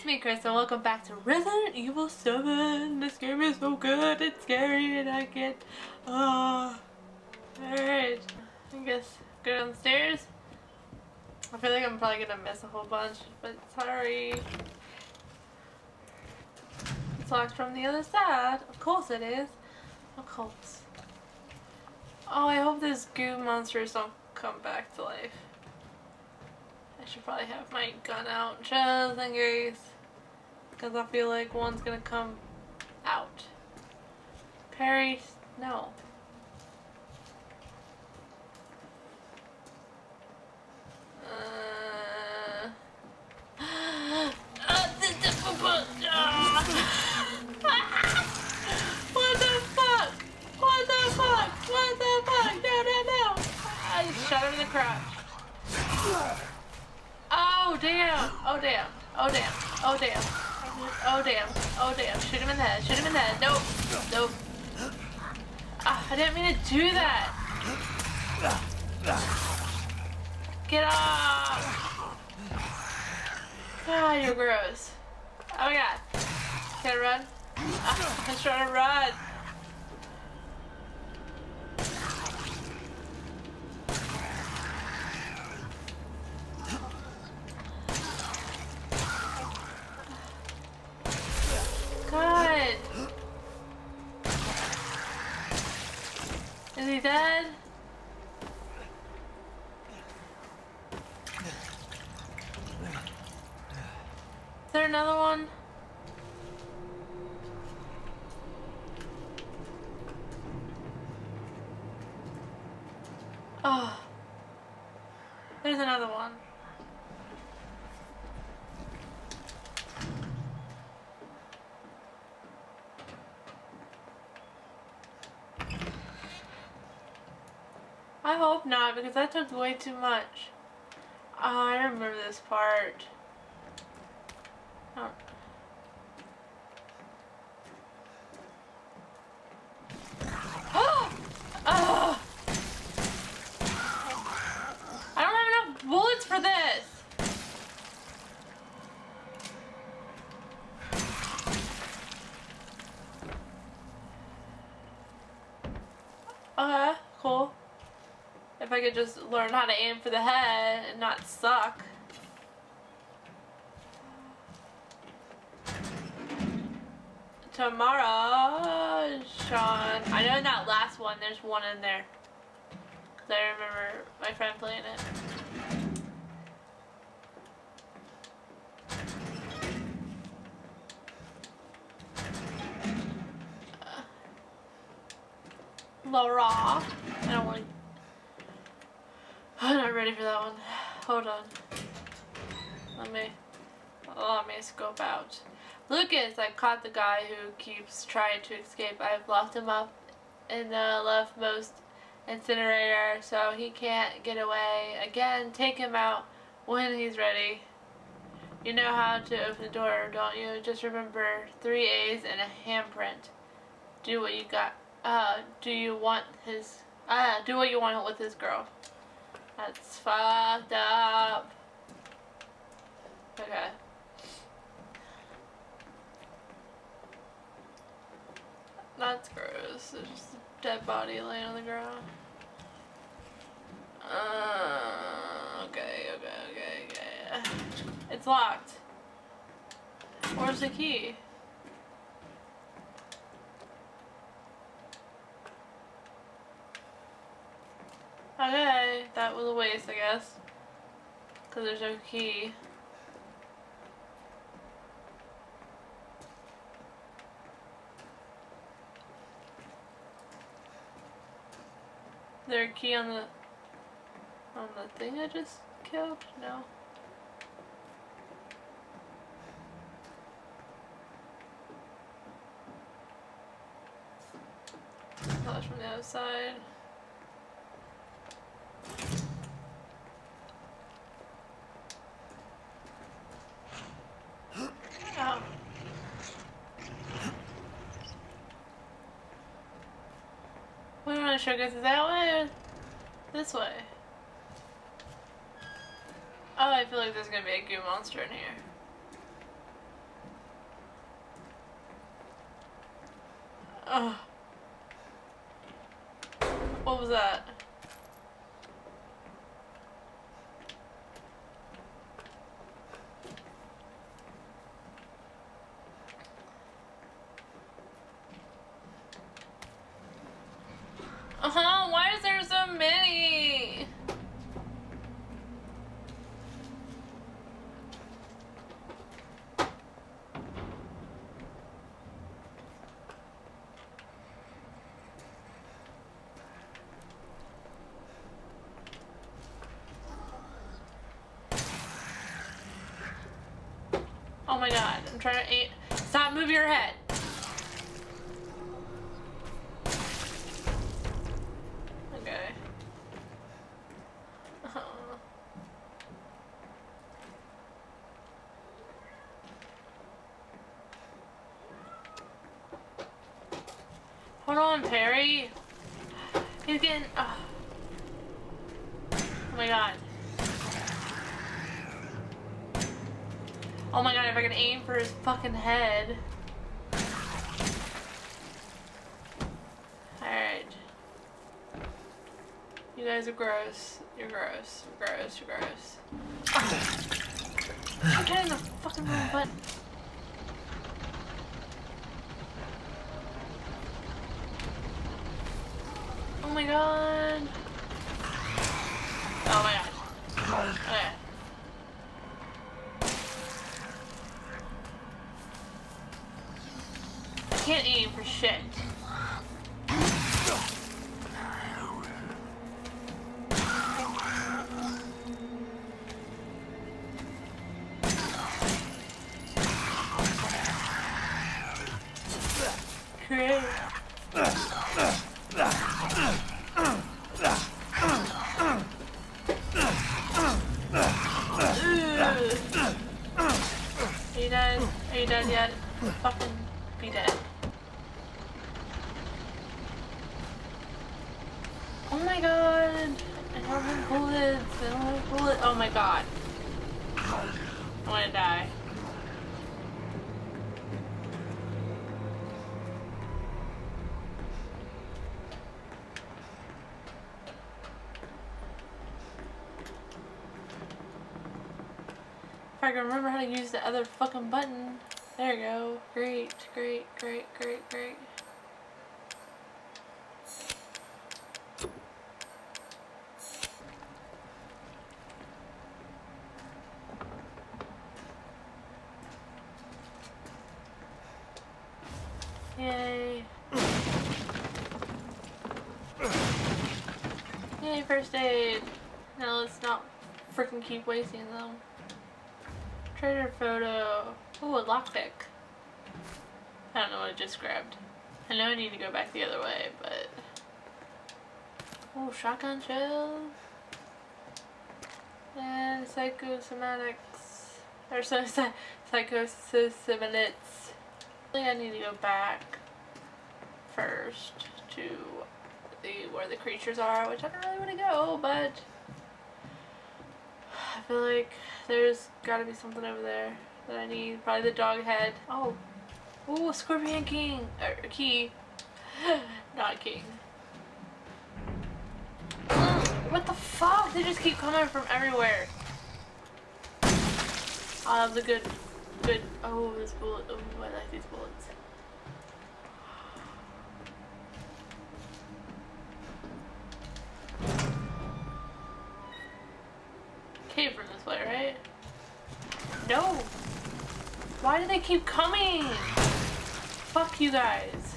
me, Chris, and welcome back to Resident Evil 7. This game is so good, it's scary, and I can't. Alright. I guess go downstairs. I feel like I'm probably gonna miss a whole bunch, but sorry. It's locked from the other side. Of course it is. Of course. Oh, I hope those goo monsters don't come back to life. I should probably have my gun out just in case, because I feel like one's gonna come out. Perry, no. What the fuck? What the fuck? What the fuck? No, no, no! I shot him in the crotch. Oh damn! Oh damn! Oh damn! Oh damn! Oh damn! Oh damn! Shoot him in the head! Shoot him in the head! Nope! Nope! I didn't mean to do that! Get off! Ah, you're gross. Oh my god! Can I run? I'm trying to run! God! Is he dead? Is there another one? Oh. There's another one. I hope not, because that took way too much. Oh, I remember this part. Oh. Oh! I don't have enough bullets for this! Okay, cool. If I could just learn how to aim for the head and not suck. Tomorrow, Sean. I know in that last one there's one in there. Because I remember my friend playing it. Laura. I don't want. I'm not ready for that one. Hold on. Let me scope out. Lucas, I caught the guy who keeps trying to escape. I've locked him up in the leftmost incinerator so he can't get away. Again, take him out when he's ready. You know how to open the door, don't you? Just remember 3 A's and a handprint. Do what you got. Do what you want with this girl. That's fucked up. Okay. That's gross. There's just a dead body laying on the ground. Okay. It's locked. Where's the key? Okay, that was a waste, I guess. Because there's no key. Is there a key on the thing I just killed? No. Flash from the other side. Oh. We want to show guys that way or this way? Oh, I feel like there's gonna be a goo monster in here. Ugh. What was that? Why is there so many? Oh my god, I'm trying to eat. Stop moving your head. Okay. Hold on, Perry. He's getting. Oh my god. Oh my god, if I can aim for his fucking head. Alright. You guys are gross. You're gross. You're gross. You're gross. Oh. I'm hitting the fucking wrong button. Oh my god. Oh my god. Okay. I can't aim for shit. Great. Are you dead? Are you dead yet? Fucking be dead. Oh my god! I don't have bullets. I don't have bullets. Oh my god. I wanna die. If I can remember how to use the other fucking button. There you go. Great, great, great, great, great. Yay. Yay, first aid. Now let's not freaking keep wasting them. Trader photo. Ooh, a lockpick. I don't know what I just grabbed. I know I need to go back the other way, but... Ooh, shotgun shells. And psychosomatics. Or psychosomatics. I think I need to go back first to where the creatures are, which I don't really want to go, but... I feel like there's gotta be something over there that I need. Probably the dog head. Oh. Ooh, Scorpion King. Or key. Not king. What the fuck? They just keep coming from everywhere. I love the good. Oh, this bullet. Oh, I like these bullets. Came from this way, right? No! Why do they keep coming? Fuck you guys.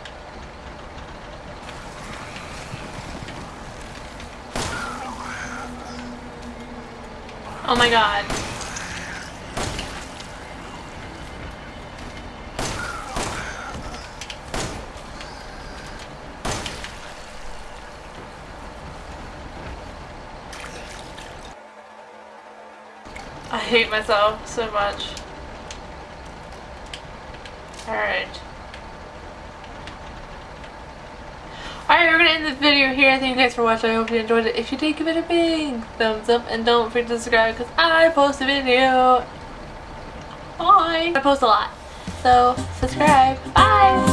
Oh my god. I hate myself so much. Alright. Alright, we're gonna end this video here. Thank you guys for watching. I hope you enjoyed it. If you did, give it a big thumbs up. And don't forget to subscribe because I post a video. Bye! I post a lot. So, subscribe. Bye!